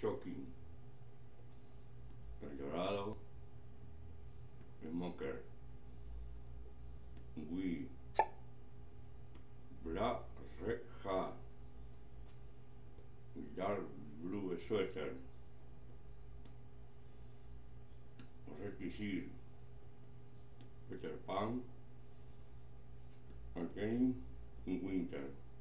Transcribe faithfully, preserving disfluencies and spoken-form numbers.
Shocking, el dorado, smoker, we, black red hat, dark blue sweater, retisir, Peter Pan, and Kenny in winter.